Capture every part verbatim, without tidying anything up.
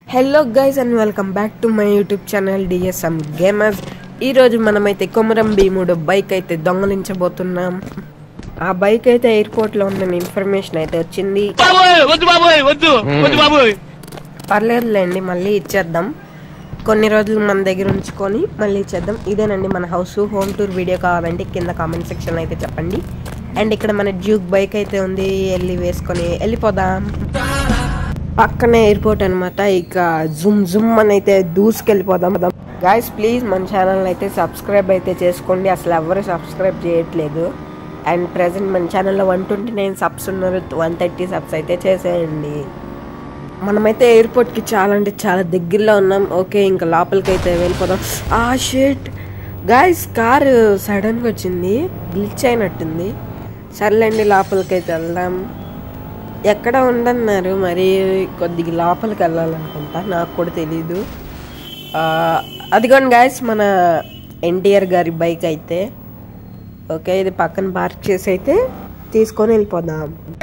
Hello guys and welcome back to my YouTube channel D S M Gamers. ఈ రోజు మనమైతే కొమరం భీముడు bike అయితే దొంగలించబోతున్నాం. ఆ బైక్ అయితే ఎయిర్పోర్ట్ లో ఉన్న ఇన్ఫర్మేషన్ అయితే వచ్చింది. వద్దు బాబోయ్ వద్దు వద్దు బాబోయ్ పర్లేదులేండి, మళ్ళీ ఇచ్చేద్దాం. కొన్ని రోజులు మన దగ్గర ఉంచుకొని మళ్ళీ ఇచ్చేద్దాం. ఇదేనండి మన హౌస్. హోమ్ టూర్ వీడియో కావాలంటే కింద కామెంట్ సెక్షన్ అయితే చెప్పండి. అండ్ ఇక్కడ మన డ్యూక్ బైక్ అయితే ఉంది, వెళ్ళి వేసుకొని వెళ్ళిపోదాం. పక్కనే ఎయిర్పోర్ట్ అనమాట. ఇక జుమ్ జుమ్ అని అయితే దూసుకెళ్ళిపోదాం. గాయస్ ప్లీజ్ మన ఛానల్ అయితే సబ్స్క్రైబ్ అయితే చేసుకోండి. అసలు ఎవరు సబ్స్క్రైబ్ చేయట్లేదు. అండ్ ప్రెసెంట్ మన ఛానల్లో వన్ ట్వంటీ నైన్ సబ్స్ ఉన్నారు. వన్ థర్టీ సబ్స్ అయితే చేసేయండి. మనమైతే ఎయిర్పోర్ట్కి చాలా అంటే చాలా దగ్గరలో ఉన్నాం. ఓకే, ఇంకా లోపలికి అయితే వెళ్ళిపోదాం. ఆ షిట్ గాయస్, కారు సడన్గా వచ్చింది, గ్లిచ్ అయినట్టుంది. సర్లేండి, లోపలికి అయితే వెళ్దాం. ఎక్కడ ఉండన్నారు మరి, కొద్దిగా లోపలికి వెళ్ళాలనుకుంటా, నాకు కూడా తెలీదు. అదిగోండి గాయస్ మన ఎన్టీఆర్ గారి బైక్ అయితే. ఓకే, ఇది పక్కన పార్క్ చేసి అయితే తీసుకొని వెళ్ళిపోదాం.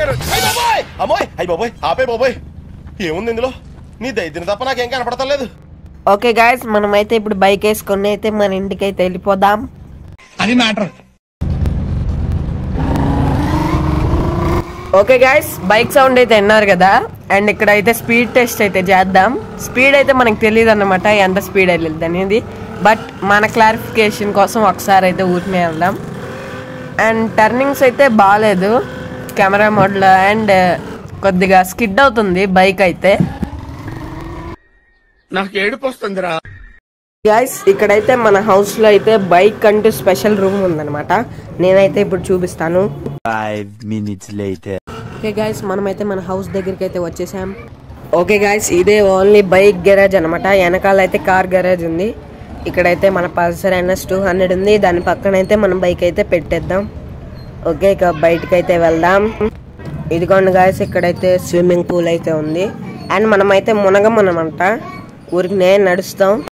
ఓకే గాయస్, మనమైతే ఇప్పుడు బైక్ వేసుకొని అయితే మన ఇంటికి అయితే వెళ్ళిపోదాం. అది matter. Okay guys, bike sound అయితే విన్నారు కదా. అండ్ ఇక్కడ అయితే స్పీడ్ టెస్ట్ అయితే చేద్దాం. స్పీడ్ అయితే మనకు తెలియదు అన్నమాట, ఎంత స్పీడ్ వెళ్ళింది అనేది. బట్ మన క్లారిఫికేషన్ కోసం ఒకసారి అయితే ఊరినే వెళ్దాం. అండ్ టర్నింగ్స్ అయితే బాగాలేదు కెమెరా మోడ్లో. అండ్ కొద్దిగా స్కిడ్ అవుతుంది బైక్ అయితే. నాకు ఏడుపు వస్తుందిరా. గాయస్ ఇక్కడైతే మన హౌస్ లో అయితే బైక్ అంటూ స్పెషల్ రూమ్ ఉందన్నమాట. నేనైతే ఇప్పుడు చూపిస్తాను. Five minutes later. Okay guys, మనమైతే మన హౌస్ దగ్గరికి అయితే వచ్చేసాం. ఓకే గాయస్, ఇదే ఓన్లీ బైక్ గెరాజ్ అనమాట. వెనకాల అయితే కార్ గెరాజ్ ఉంది. ఇక్కడైతే మన పల్సర్ ఎన్ఎస్ టూ హండ్రెడ్ ఉంది. దాని పక్కన అయితే మనం బైక్ అయితే పెట్టేద్దాం. ఓకే, ఇక బయటకి అయితే వెళ్దాం. ఇదిగోండి గాయస్, ఇక్కడైతే స్విమ్మింగ్ పూల్ అయితే ఉంది. అండ్ మనమైతే మునగం అనమాట, ఊరికి నేను నడుస్తాం.